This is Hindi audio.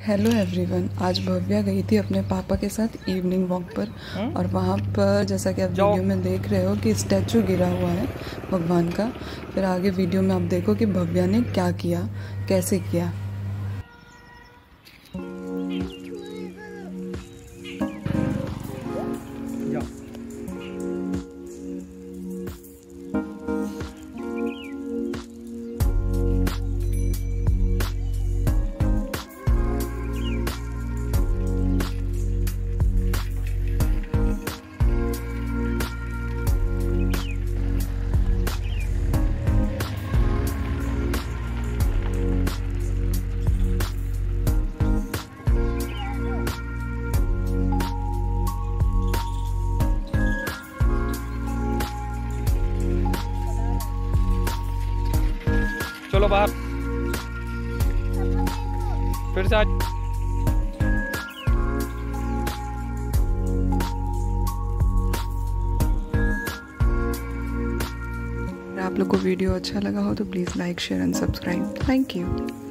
Hello everyone. आज भव्या गई थी अपने पापा के साथ इवनिंग वॉक पर और वहाँ पर जैसा कि आप वीडियो में देख रहे हो कि स्टैचू गिरा हुआ है भगवान का। फिर आगे वीडियो में आप देखो कि भव्या ने क्या किया, कैसे किया। चलो बाहर फिर से आज आप लोग को वीडियो अच्छा लगा हो तो please like, share and subscribe. Thank you.